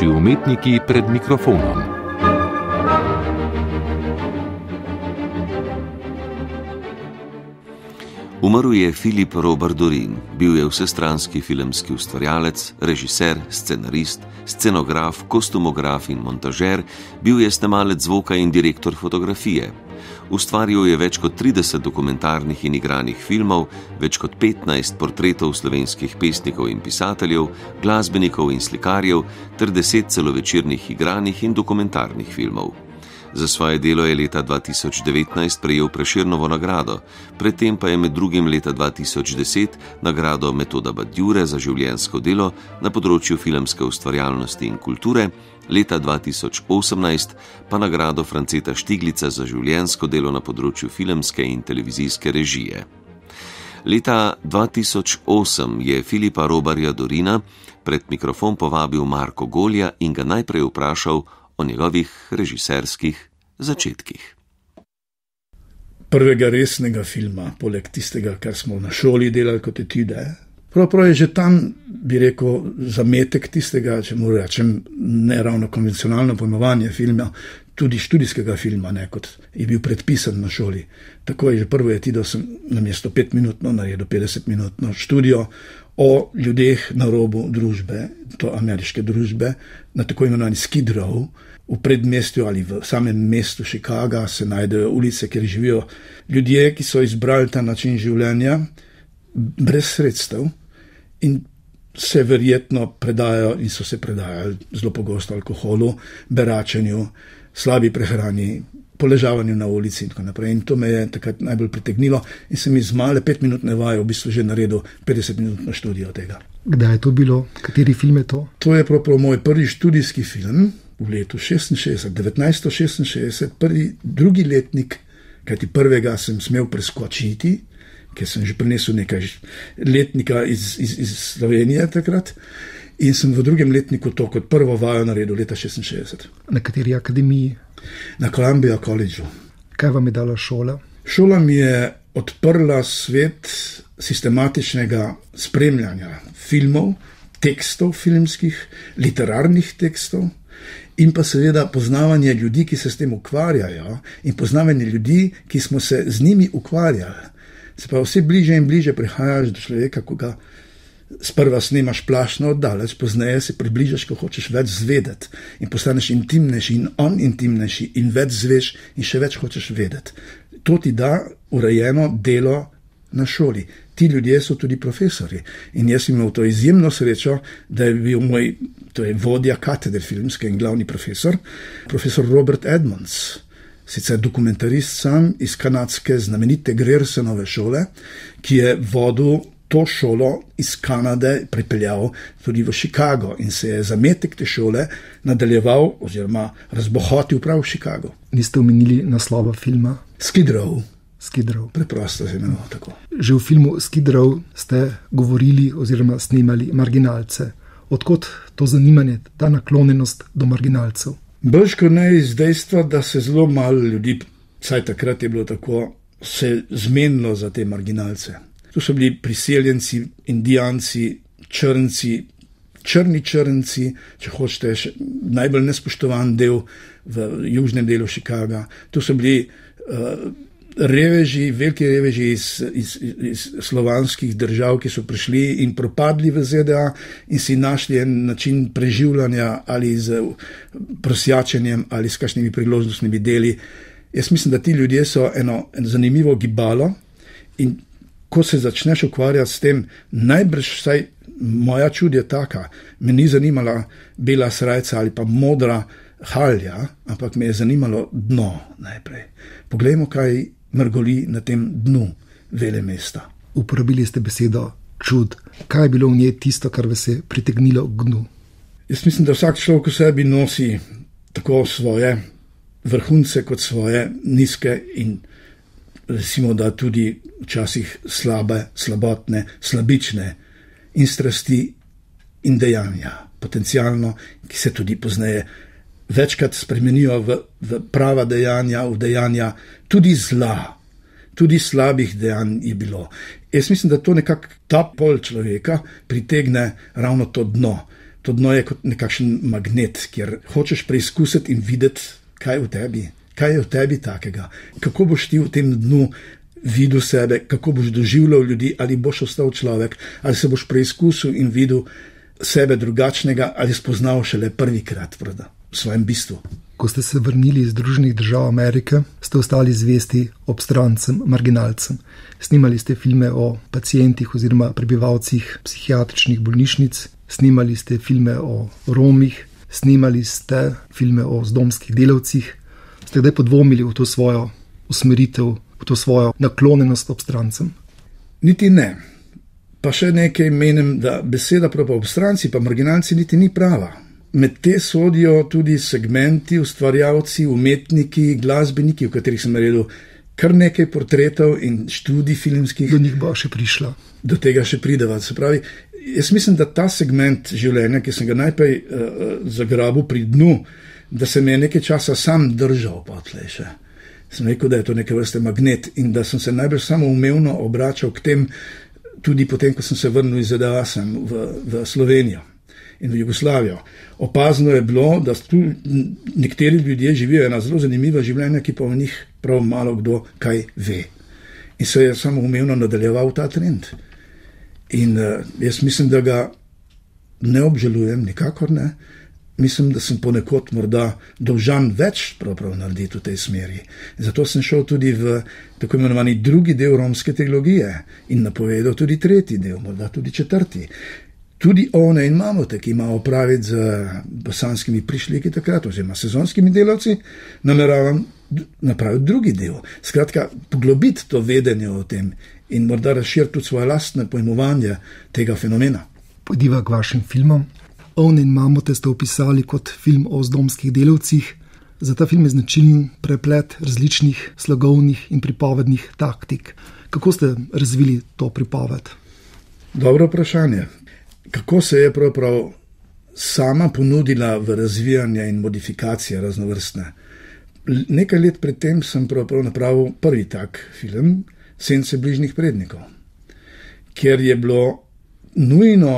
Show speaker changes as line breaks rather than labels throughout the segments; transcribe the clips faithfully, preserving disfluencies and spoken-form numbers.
Naši umetniki pred mikrofonom.
Umrl je Philippe Robert Dorin, bil je vsestranski filmski ustvarjalec, režiser, scenarist, scenograf, kostumograf in montažer, bil je snemalec zvoka in direktor fotografije. Ustvaril je več kot trideset dokumentarnih in igranih filmov, več kot petnajst portretov slovenskih pesnikov in pisateljev, glasbenikov in slikarjev ter deset celovečernih igranih in dokumentarnih filmov. Za svoje delo je leta dva tisoč devetnajst prejel Prešernovo nagrado, predtem pa je med drugim leta dva tisoč deset nagrado Metoda Badiure za življenjsko delo na področju filmske ustvarjalnosti in kulture, leta dva tisoč osemnajst pa nagrado Franceta Štiglica za življenjsko delo na področju filmske in televizijske režije. Leta dva tisoč osem je Philippa Robarja Dorina pred mikrofon povabil Marko Golja in ga najprej vprašal o njegovih režiserskih začetkih.
Prvega resnega filma, poleg tistega, kar smo na šoli delali kot etüde, pravzaprav je že tam, bi rekel, zametek tistega, če mu rečem, ne ravno konvencionalno pojmovanje filma, tudi študijskega filma, ne, kot je bil predpisan na šoli. Tako je že prvo etido sem namesto pet minutno naredil petdeset minutno študijo o ljudeh na robu družbe, to ameriške družbe, na tako imenovani Skid Row. V predmestju ali v samem mestu Chicaga se najdejo ulice, kjer živijo ljudje, ki so izbrali ta način življenja brez sredstev in se verjetno predajajo in so se predajali zelo pogosto alkoholu, beračenju, slabi prehrani, poležavanju na ulici in tako naprej. In to me je takrat najbolj pritegnilo in sem iz male petminutne vaje v bistvu že naredil petdesetminutno študijo tega.
Kdaj je to bilo? Kateri film je to?
To je prav moj prvi študijski film v letu šestinšestdeset, devetnajststo šestinšestdeset, prvi, drugi letnik, kajti prvega sem smel preskočiti, ker sem že prinesel nekaj letnika iz, iz, iz Slovenije takrat in sem v drugem letniku to kot prvo vajo naredil leta šestinšestdeset.
Na kateri akademiji?
Na Columbia Collegeu.
Kaj vam je dala šola?
Šola mi je odprla svet sistematičnega spremljanja filmov, tekstov filmskih, literarnih tekstov in pa seveda poznavanje ljudi, ki se s tem ukvarjajo in poznavanje ljudi, ki smo se z njimi ukvarjali. Se pa vse bliže in bliže prihajaš do človeka, ko ga sprva snemaš plašno oddaleč, pozneje se približaš, ko hočeš več zvedeti in postaneš intimnejši in on intimnejši in več zveš in še več hočeš vedeti. To ti da urejeno delo na šoli. Ti ljudje so tudi profesori in jaz imel to izjemno srečo, da je bil moj, to je vodja katedre filmske in glavni profesor, profesor Robert Edmonds, sicer dokumentarist sam iz kanadske znamenite Griersonove šole, ki je vodil to šolo iz Kanade pripeljal tudi v Chicago in se je zametek te šole nadaljeval oziroma razbohotil prav v Chicago.
Niste omenili naslova filma?
Skid Row.
Skid Row.
Preprosto se imenoval tako.
Že v filmu Skid Row ste govorili oziroma snemali marginalce. Odkot to zanimanje, ta naklonjenost do marginalcev?
Bržko ne iz dejstva, da se zelo malo ljudi, vsaj takrat je bilo tako, se zmenilo za te marginalce. To so bili priseljenci, indijanci, črnci, črni črnci, če hočete, najbolj nespoštovan del v južnem delu Chicaga. To so bili uh, reveži, veliki reveži iz, iz, iz slovanskih držav, ki so prišli in propadli v Z D A in si našli en način preživljanja ali z prosjačenjem ali s kakšnimi priložnostnimi deli. Jaz mislim, da ti ljudje so eno, eno zanimivo gibalo in ko se začneš ukvarjati s tem, najbrž vsaj moja čud je taka, me ni zanimala bela srajca ali pa modra halja, ampak me je zanimalo dno najprej. Poglejmo, kaj mrgoli na tem dnu vele mesta.
Uporabili ste besedo čud. Kaj je bilo v njej tisto, kar vas je pritegnilo k dnu?
Jaz mislim, da vsak človek v sebi nosi tako svoje vrhunce kot svoje nizke in recimo, da tudi včasih slabe, slabotne, slabične in strasti in dejanja, potencialno, ki se tudi pozneje večkrat spremenijo v, v prava dejanja, v dejanja tudi zla, tudi slabih dejanj je bilo. Jaz mislim, da to nekako ta pol človeka pritegne ravno to dno. To dno je kot nekakšen magnet, kjer hočeš preizkusiti in videti, kaj je v tebi, kaj je v tebi takega, kako boš ti v tem dnu videl sebe, kako boš doživljal ljudi, ali boš ostal človek, ali se boš preizkusil in videl sebe drugačnega, ali spoznal šele prvikrat v svojem bistvu.
Ko ste se vrnili iz Združenih držav Amerike, ste ostali zvesti obstrancem, marginalcem. Snimali ste filme o pacijentih oziroma prebivalcih psihiatričnih bolnišnic, snimali ste filme o Romih, snimali ste filme o zdomskih delavcih. Ste kdaj podvomili v to svojo usmeritev, v to svojo naklonjenost obstrancem?
Niti ne. Pa še nekaj menim, da beseda prav obstranci pa marginalci niti ni prava. Med te sodijo tudi segmenti, ustvarjalci, umetniki, glasbeniki, v katerih sem naredil kar nekaj portretov in študij filmskih.
Do njih bo še prišla.
Do tega še prideva. Se pravi, jaz mislim, da ta segment življenja, ki sem ga najprej uh, zagrabil pri dnu, da se me je nekaj časa sam držal potlej še. Sem rekel, da je to neke vrste magnet in da sem se najbolj samoumevno obračal k tem, tudi potem, ko sem se vrnil iz Z D A sem v, v Slovenijo in v Jugoslavijo. Opazno je bilo, da tu nekateri ljudje živijo ena zelo zanimiva življenja, ki pa o njih prav malo kdo kaj ve. In se je samo umevno nadaljeval ta trend. In uh, jaz mislim, da ga ne obžalujem, nikakor ne. Mislim, da sem ponekod morda dolžan več pravzaprav narediti v tej smeri. Zato sem šel tudi v tako imenovani drugi del romske teologije in napovedal tudi tretji del, morda tudi četrti. Tudi one in mamote, ki ima opraviti z bosanskimi prišleki takrat, oziroma sezonskimi delavci, nameravam napraviti drugi del. Skratka, poglobiti to vedenje o tem in morda razširiti tudi svoje lastne pojmovanje tega fenomena.
Pojdiva k vašim filmom. One in mamote ste opisali kot film o zdomskih delavcih. Za ta film je značilen preplet različnih slogovnih in pripovednih taktik. Kako ste razvili to pripoved?
Dobro vprašanje. Kako se je pravzaprav sama ponudila v razvijanje in modifikacije raznovrstne. Nekaj let predtem sem pravzaprav napravil prvi tak film, Sence bližnjih prednikov, kjer je bilo nujno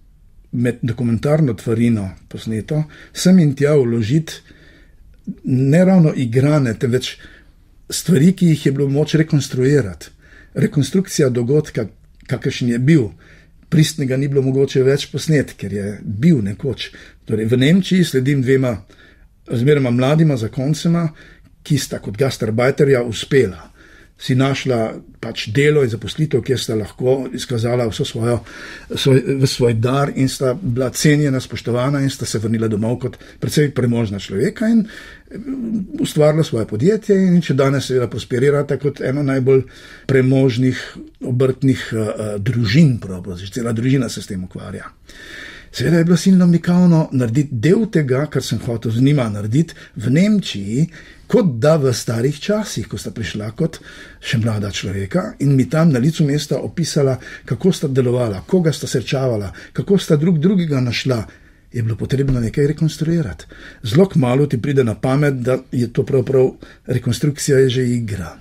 med dokumentarno tvarino posneto sem in tja vložiti ne ravno igrane, temveč stvari, ki jih je bilo moč rekonstruirati. Rekonstrukcija dogodka, kakršen je bil, pristnega ni bilo mogoče več posnet, ker je bil nekoč. Torej, v Nemčiji sledim dvema zmeroma mladima zakoncema, ki sta kot gastarbeiterja uspela. Si našla pač delo in zaposlitev, kjer sta lahko izkazala vso svojo, svoj, svoj dar in sta bila cenjena, spoštovana in sta se vrnila domov kot precej premožna človeka in ustvarila svoje podjetje in če danes seveda prosperirata kot eno najbolj premožnih obrtnih uh, družin, pravzaprav, cela družina se s tem ukvarja. Seveda je bilo silno mikavno narediti del tega, kar sem hotel z njima narediti v Nemčiji, kot da v starih časih, ko sta prišla kot še mlada človeka in mi tam na licu mesta opisala, kako sta delovala, koga sta srečavala, kako sta drug drugega našla, je bilo potrebno nekaj rekonstruirati. Zelo kmalu ti pride na pamet, da je to pravzaprav rekonstrukcija je že igra.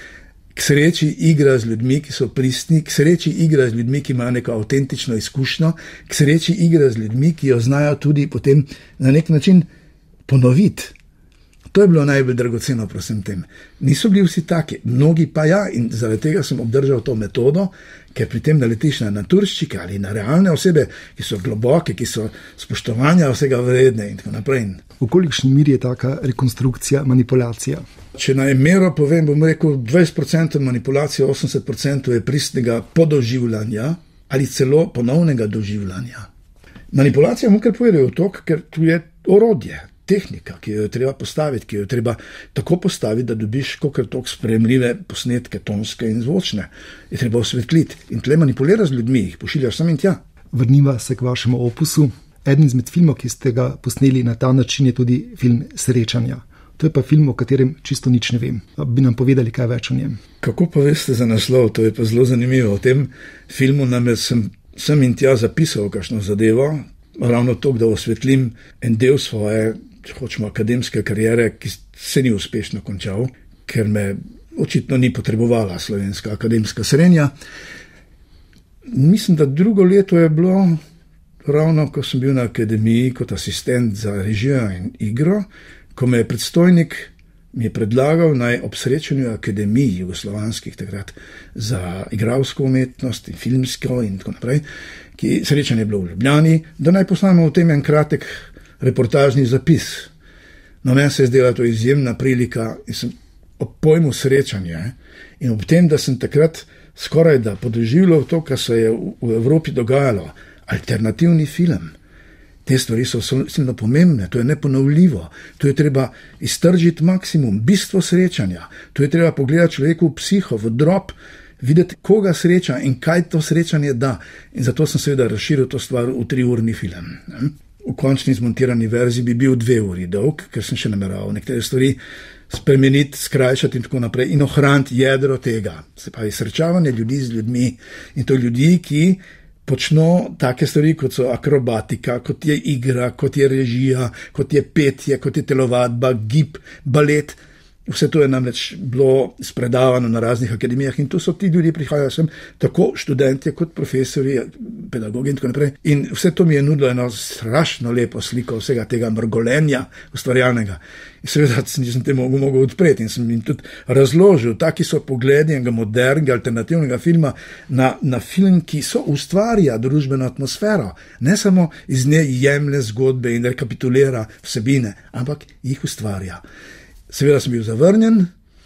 K sreči igra z ljudmi, ki so pristni, k sreči igra z ljudmi, ki imajo neko avtentično izkušnjo, k sreči igra z ljudmi, ki jo znajo tudi potem na nek način ponoviti. To je bilo najbolj dragoceno pri vsem tem. Niso bili vsi taki, mnogi pa ja, in zaradi tega sem obdržal to metodo, ker pri tem naletiš na naturščike ali na realne osebe, ki so globoke, ki so spoštovanja vsega vredne in tako naprej.
V kolikšni meri je taka rekonstrukcija manipulacija?
Če naj mero povem, bom rekel dvajset procentov manipulacije, osemdeset procentov je pristnega podoživljanja ali celo ponovnega doživljanja. Manipulacija mu kar povedajo to, ker tu je orodje, tehnika, ki jo je treba postaviti, ki jo je treba tako postaviti, da dobiš kakor toliko sprejemljive posnetke, tonske in zvočne. Je treba osvetliti in tle manipuliraš z ljudmi, jih pošiljaš sam in tja.
Vrniva se k vašemu opusu. Eden izmed filmov, ki ste ga posneli na ta način, je tudi film Srečanja. To je pa film, o katerem čisto nič ne vem. Bi nam povedali kaj več o njem?
Kako pa veste za naslov, to je pa zelo zanimivo. V tem filmu nam je sem, sem in tja zapisal kakšno zadevo, ravno to, da osvetlim en del svoje, če hočemo, akademske kariere, ki se ni uspešno končal, ker me očitno ni potrebovala slovenska akademska srednja. Mislim, da drugo leto je bilo ravno ko sem bil na akademiji kot asistent za režijo in igro, ko me je predstojnik mi je predlagal naj ob srečanju akademij jugoslovanskih takrat za igralsko umetnost in filmsko in tako naprej, ki srečanje je bilo v Ljubljani, da naj posnamo v tem en kratek reportažni zapis. No, meni se je zdela to izjemna prilika in sem ob pojmu srečanja in ob tem, da sem takrat skoraj da podoživljal to, kar se je v Evropi dogajalo, alternativni film. Te stvari so silno pomembne, to je neponovljivo, to je treba iztržiti maksimum, bistvo srečanja, to je treba pogledati človeku v psiho, v drop, videti, koga sreča in kaj to srečanje da. In zato sem seveda razširil to stvar v triurni film. V končni zmontirani verziji bi bil dve uri dolg, ker sem še nameraval nekatere stvari spremeniti, skrajšati in tako naprej in ohraniti jedro tega. Se pravi, srečavanje ljudi z ljudmi in to ljudi, ki počno take stvari, kot so akrobatika, kot je igra, kot je režija, kot je petje, kot je telovadba, gib, balet. Vse to je namreč bilo spredavano na raznih akademijah in tu so ti ljudje prihajajo sem, tako študentje kot profesori, pedagogi in tako naprej. In vse to mi je nudilo eno strašno lepo sliko vsega tega mrgolenja ustvarjalnega. In seveda nisem te mogel, mogel odpreti in sem jim tudi razložil, taki so pogledi enega modernega, alternativnega filma na, na film, ki so ustvarja družbeno atmosfero. Ne samo iz nje jemlje zgodbe in rekapitulira vsebine, ampak jih ustvarja. Seveda sem bil zavrnjen,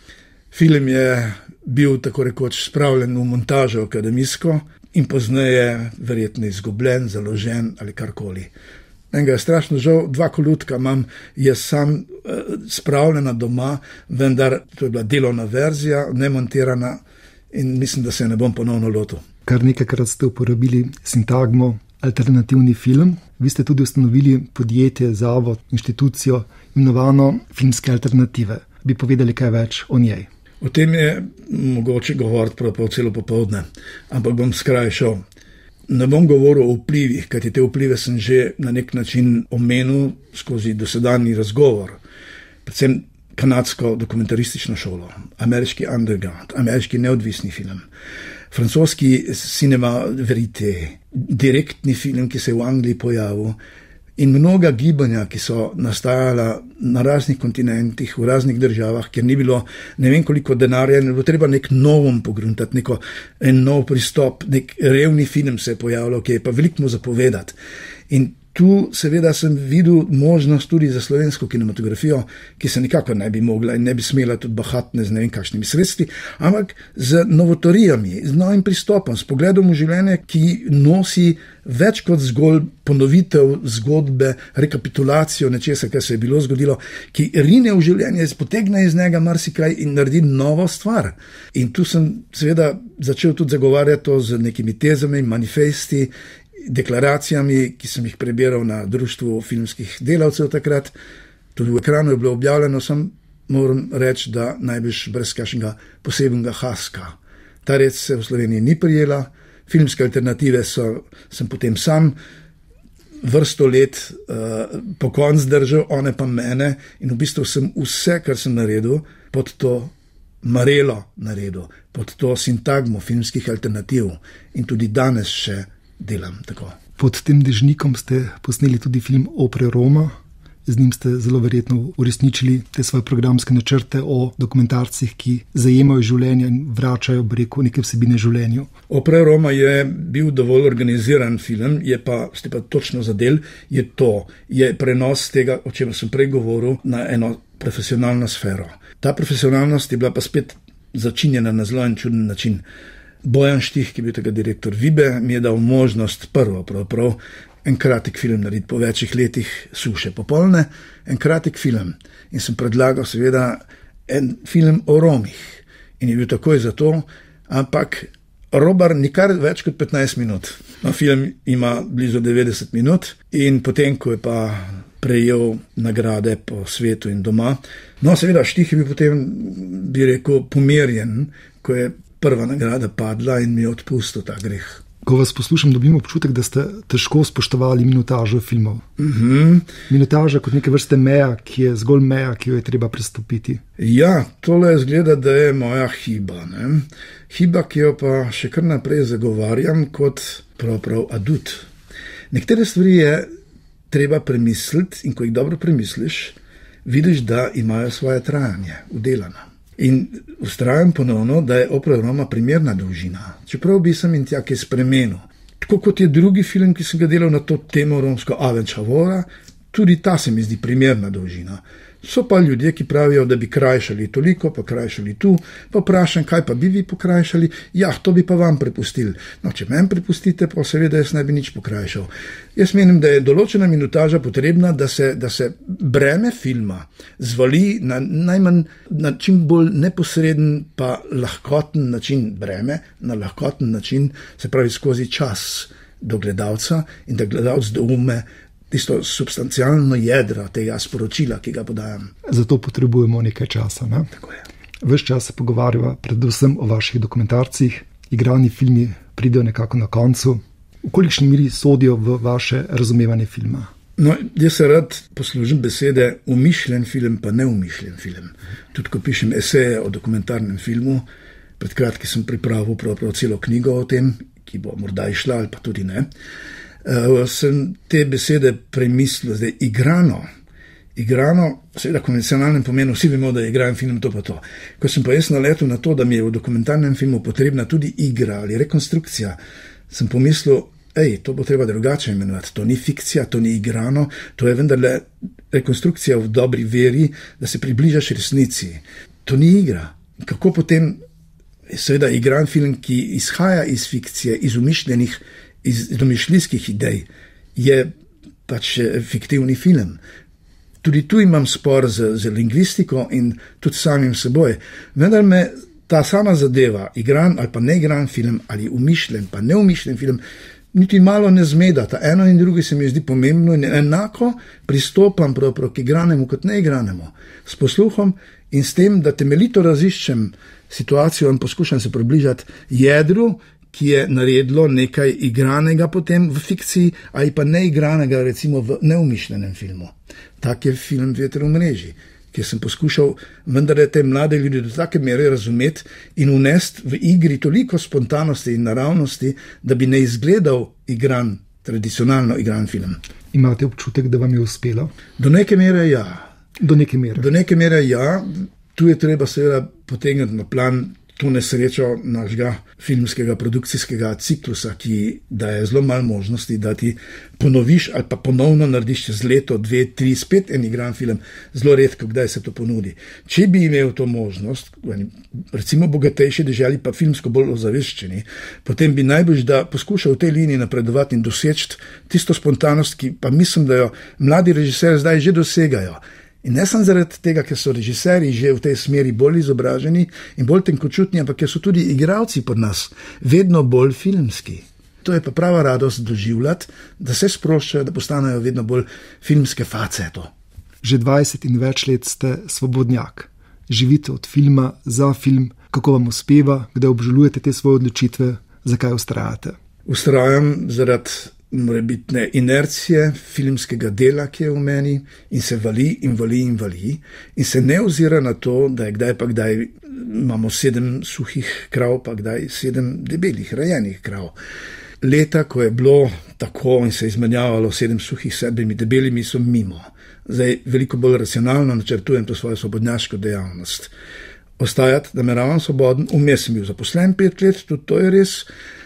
film je bil tako rekoč spravljen v montažo akademijsko in pozneje verjetno izgubljen, založen ali karkoli. Enega je strašno žal, dva kolutka imam, je sam eh, spravljena doma, vendar to je bila delovna verzija, nemontirana in mislim, da se ne bom ponovno lotil.
Kar nekajkrat ste uporabili sintagmo alternativni film. Vi ste tudi ustanovili podjetje, zavod, inštitucijo imenovano Filmske alternative. Bi povedali kaj več o njej?
O tem je mogoče govoriti prav celo popoldne, ampak bom skrajšal. Ne bom govoril o vplivih, kajti te vplive sem že na nek način omenil skozi dosedanji razgovor. Predvsem kanadsko dokumentaristično šolo, ameriški underground, ameriški neodvisni film, francoski cinema verite, direktni film, ki se je v Angliji pojavil, in mnoga gibanja, ki so nastajala na raznih kontinentih, v raznih državah, kjer ni bilo ne vem koliko denarja, ne bilo treba nek novom pogruntati, neko en nov pristop, nek revni film se je pojavljal, ki je pa veliko mu zapovedati. In tu seveda sem videl možnost tudi za slovensko kinematografijo, ki se nikako ne bi mogla in ne bi smela tudi bahatne z ne vem kakšnimi sredstvi, ampak z novotorijami, z novim pristopom, s pogledom v življenje, ki nosi več kot zgolj ponovitev zgodbe, rekapitulacijo nečesa, kar se je bilo zgodilo, ki rine v življenje, potegne iz njega marsikaj in naredi novo stvar. In tu sem seveda začel tudi zagovarjati to z nekimi tezami, manifesti, deklaracijami, ki sem jih prebiral na Društvu filmskih delavcev takrat. Tudi v ekranu je bilo objavljeno, sem moram reči, da najbrž brez kakšnega posebnega haska. Ta reč se v Sloveniji ni prijela, filmske alternative so, sem potem sam vrsto let uh, po konc držal, one pa mene in v bistvu sem vse, kar sem naredil, pod to marelo naredil, pod to sintagmo filmskih alternativ in tudi danes še delam tako.
Pod tem dežnikom ste posneli tudi film Opre Roma. Z njim ste zelo verjetno uresničili te svoje programske načrte o dokumentarcih, ki zajemajo življenje in vračajo, bi rekel, neke vsebine življenju.
Opre Roma je bil dovolj organiziran film, je pa, ste pa točno zadel, je to, je prenos tega, o čem sem prej govoril, na eno profesionalno sfero. Ta profesionalnost je bila pa spet začinjena na zelo en čuden način. Bojan Štih, ki je bil tega direktor Vibe, mi je dal možnost prvo, pravzaprav, en kratek film narediti po večjih letih suše popolne, en kratek film. In sem predlagal seveda en film o Romih. In je bil takoj za to, ampak Robar nikar več kot petnajst minut. No, film ima blizu devetdeset minut in potem, ko je pa prejel nagrade po svetu in doma, no seveda Štih je bil potem, bi rekel, pomirjen, ko je prva nagrada padla in mi je odpustil ta greh.
Ko vas poslušam, dobim občutek, da ste težko spoštovali minutažo filmov.
Mm-hmm.
Minutaža kot neke vrste meja, ki je zgolj meja, ki jo je treba prestopiti.
Ja, tole izgleda, da je moja hiba. Ne? Hiba, ki jo pa še kar naprej zagovarjam kot prav prav adut. Nekatere stvari je treba premisliti in ko jih dobro premisliš, vidiš, da imajo svoje trajanje, udelano. In ustrajam ponovno, da je Opera Roma primerna dolžina, čeprav bi sem in tja kaj spremenil. Tako kot je drugi film, ki sem ga delal na to temo romsko Avenčavora, tudi ta se mi zdi primerna dolžina. So pa ljudje, ki pravijo, da bi krajšali toliko, pa krajšali tu, pa vprašam, kaj pa bi vi pokrajšali? Ja, to bi pa vam prepustili. No, če meni prepustite, pa seveda jaz ne bi nič pokrajšal. Jaz menim, da je določena minutaža potrebna, da se, da se breme filma zvali na najmanj, na čim bolj neposreden, pa lahkoten način breme, na lahkoten način, se pravi skozi čas do gledalca in da gledalc doume tisto substancialno jedro tega sporočila, ki ga podajam.
Zato potrebujemo nekaj časa. Ne?
Tako je.
Ves čas se pogovarjava predvsem o vaših dokumentarcih. Igrani filmi pridejo nekako na koncu. V kolikšni meri sodijo v vaše razumevanje filma?
No, jaz se rad poslužim besede umišljen film, pa neumišljen film. Tudi ko pišem eseje o dokumentarnem filmu, pred kratkim sem pripravil prav celo knjigo o tem, ki bo morda išla ali pa tudi ne. Uh, sem te besede premislil, zdaj igrano, igrano, seveda v konvencionalnem pomenu, vsi vemo, da je igran film to pa to. Ko sem pa jaz naletel na to, da mi je v dokumentarnem filmu potrebna tudi igra ali rekonstrukcija, sem pomislil, ej, to bo treba drugače imenovati, to ni fikcija, to ni igrano, to je vendarle rekonstrukcija v dobri veri, da se približaš resnici. To ni igra. Kako potem, seveda igran film, ki izhaja iz fikcije, iz umišljenih iz domišljijskih idej, je pač fiktivni film. Tudi tu imam spor z, z lingvistiko in tudi samim seboj. Vendar me ta sama zadeva, igran ali pa neigran film, ali umišljen pa neumišljen film, niti malo ne zmeda. Ta eno in drugi se mi zdi pomembno in enako pristopam prav k igranemu kot neigranemu. S posluhom in s tem, da temeljito raziščem situacijo in poskušam se približati jedru, ki je naredilo nekaj igranega potem v fikciji ali pa neigranega recimo v neumišljenem filmu. Tak je film Veter v mreži, kjer sem poskušal vendar te mlade ljudi do take mere razumeti in unesti v igri toliko spontanosti in naravnosti, da bi ne izgledal igran, tradicionalno igran film.
Imate občutek, da vam je uspelo?
Do neke mere ja.
Do neke mere?
Do neke mere ja. Tu je treba seveda potegniti na plan to nesrečo našega filmskega produkcijskega ciklusa, ki daje zelo malo možnosti, da ti ponoviš ali pa ponovno narediš čez leto, dve, tri, spet en igran film. Zelo redko, kdaj se to ponudi. Če bi imel to možnost, recimo bogatejši deželi pa filmsko bolj ozaveščeni, potem bi najbolj da poskušal v tej liniji napredovati in doseči tisto spontanost, ki pa mislim, da jo mladi režiserji zdaj že dosegajo. In ne samo zaradi tega, ker so režiserji že v tej smeri bolj izobraženi in bolj tenkočutni, ampak ker so tudi igralci pod nas vedno bolj filmski. To je pa prava radost doživljati, da se sproščajo, da postanejo vedno bolj filmske face to.
Že dvajset in več let ste svobodnjak. Živite od filma za film. Kako vam uspeva, kdaj obžalujete te svoje odločitve, zakaj vztrajate?
Vztrajam zaradi morebitne inercije filmskega dela, ki je v meni in se vali in vali in vali in se ne ozira na to, da je kdaj pa kdaj imamo sedem suhih krav, pa kdaj sedem debelih, rajenih krav. Leta, ko je bilo tako in se izmenjavalo sedem suhih s sedmimi debelimi, so mimo. Zdaj veliko bolj racionalno načrtujem to svojo svobodnjaško dejavnost. Ostajati, nameravam svoboden, vmes sem bil zaposlen pet let, tudi to je res.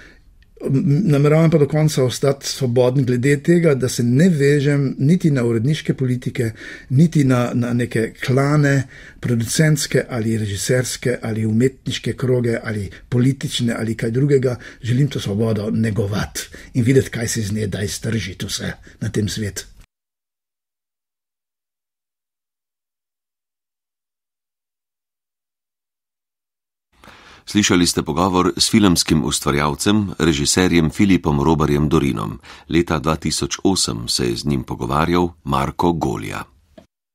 Nameravam pa do konca ostati svoboden glede tega, da se ne vežem niti na uredniške politike, niti na, na neke klane, producentske ali režiserske ali umetniške kroge ali politične ali kaj drugega. Želim to svobodo negovati in videti, kaj se z nje da iztržiti vse na tem svetu.
Slišali ste pogovor s filmskim ustvarjalcem, režiserjem Filipom Robarjem Dorinom. Leta dva tisoč osem se je z njim pogovarjal Marko Golja.